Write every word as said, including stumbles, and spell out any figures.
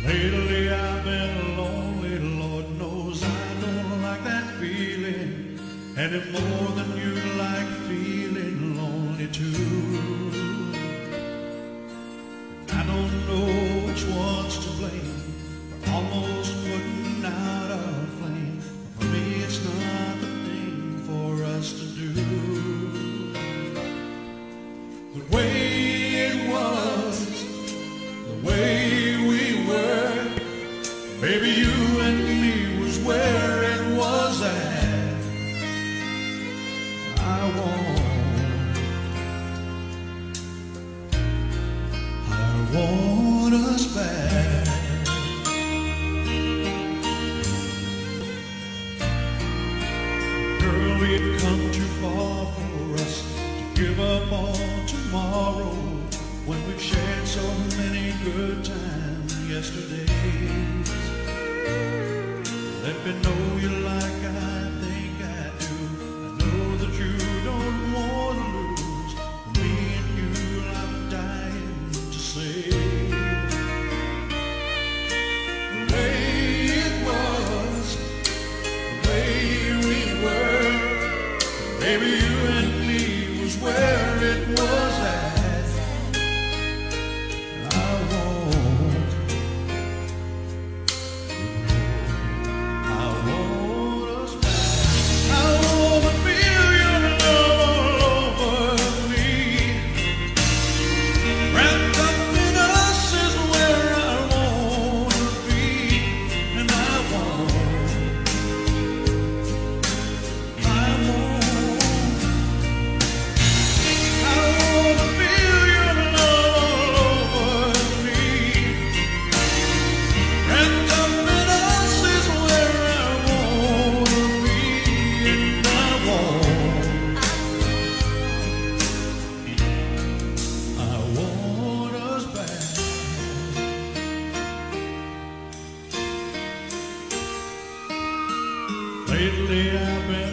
Lately I've been lonely, Lord knows I don't like that feeling any more than you like feeling lonely too. I don't know which one's to blame for almost putting out our flame. For me it's not the thing for us to do. The way it was, the way we were, baby, you and me was where it was at. I want, I want us back. Girl, we've come too far for us to give up on tomorrow when we've shared so many good times yesterday. Let me know you like I think I do. I know that you don't want to lose. For me and you, I'm dying to say. The way it was, the way we were, baby, you and me was where it was at. Lately I've been